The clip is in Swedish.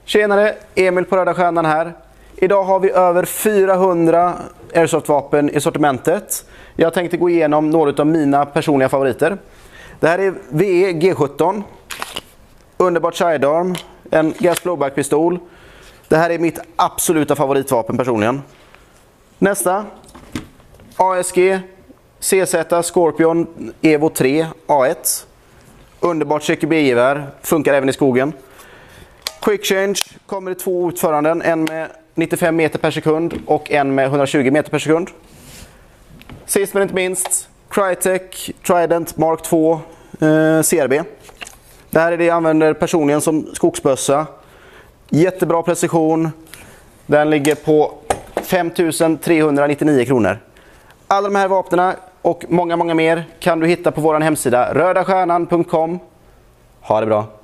Tjenare, Emil på Röda Stjärnan här. Idag har vi över 400 Airsoft-vapen i sortimentet. Jag tänkte gå igenom några av mina personliga favoriter. Det här är VE G17. Underbart sidearm. En gas blowback-pistol. Det här är mitt absoluta favoritvapen personligen. Nästa. ASG CZ Scorpion Evo 3 A1. Underbart CQB-gevär. Funkar även i skogen. Quick Change kommer i två utföranden. En med 95 meter per sekund och en med 120 meter per sekund. Sist men inte minst, Crytek Trident Mark 2 CRB. Det här är det jag använder personligen som skogsbössa. Jättebra precision. Den ligger på 5 399 kronor. Alla de här vapnen och många mer kan du hitta på vår hemsida rödastjärnan.com. Ha det bra!